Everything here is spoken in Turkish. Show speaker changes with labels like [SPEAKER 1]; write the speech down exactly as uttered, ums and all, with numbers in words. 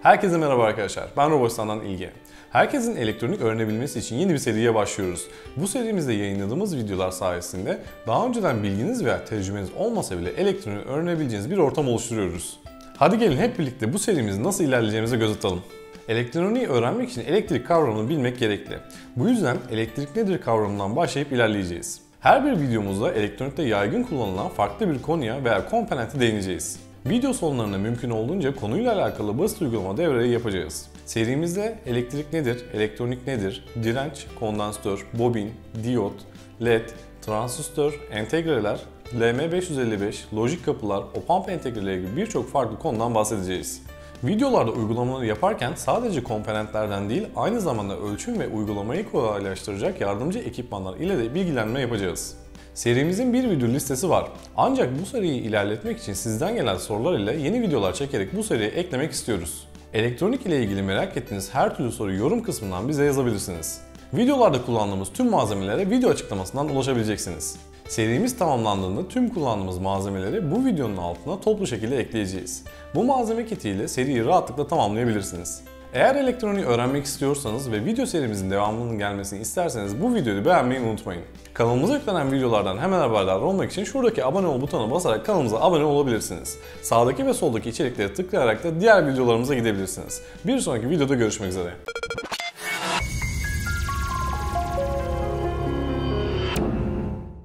[SPEAKER 1] Herkese merhaba arkadaşlar, ben Robotistan'dan İlge. Herkesin elektronik öğrenebilmesi için yeni bir seriye başlıyoruz. Bu serimizde yayınladığımız videolar sayesinde daha önceden bilginiz veya tecrübeniz olmasa bile elektronik öğrenebileceğiniz bir ortam oluşturuyoruz. Hadi gelin hep birlikte bu serimizin nasıl ilerleyeceğimize göz atalım. Elektroniği öğrenmek için elektrik kavramını bilmek gerekli. Bu yüzden elektrik nedir kavramından başlayıp ilerleyeceğiz. Her bir videomuzda elektronikte yaygın kullanılan farklı bir konuya veya komponente değineceğiz. Video sonlarında mümkün olduğunca konuyla alakalı basit uygulama devreleri yapacağız. Serimizde elektrik nedir, elektronik nedir, direnç, kondansatör, bobin, diyot, led, transistör, entegreler, L M beş yüz elli beş, lojik kapılar, op-amp entegreleri gibi birçok farklı konudan bahsedeceğiz. Videolarda uygulamaları yaparken sadece komponentlerden değil, aynı zamanda ölçüm ve uygulamayı kolaylaştıracak yardımcı ekipmanlar ile de bilgilenme yapacağız. Serimizin bir video listesi var. Ancak bu seriyi ilerletmek için sizden gelen sorular ile yeni videolar çekerek bu seriye eklemek istiyoruz. Elektronik ile ilgili merak ettiğiniz her türlü soruyu yorum kısmından bize yazabilirsiniz. Videolarda kullandığımız tüm malzemelere video açıklamasından ulaşabileceksiniz. Serimiz tamamlandığında tüm kullandığımız malzemeleri bu videonun altına toplu şekilde ekleyeceğiz. Bu malzeme kitiyle seriyi rahatlıkla tamamlayabilirsiniz. Eğer elektroniği öğrenmek istiyorsanız ve video serimizin devamının gelmesini isterseniz bu videoyu beğenmeyi unutmayın. Kanalımıza yüklenen videolardan hemen haberdar olmak için şuradaki abone ol butonuna basarak kanalımıza abone olabilirsiniz. Sağdaki ve soldaki içerikleri tıklayarak da diğer videolarımıza gidebilirsiniz. Bir sonraki videoda görüşmek üzere.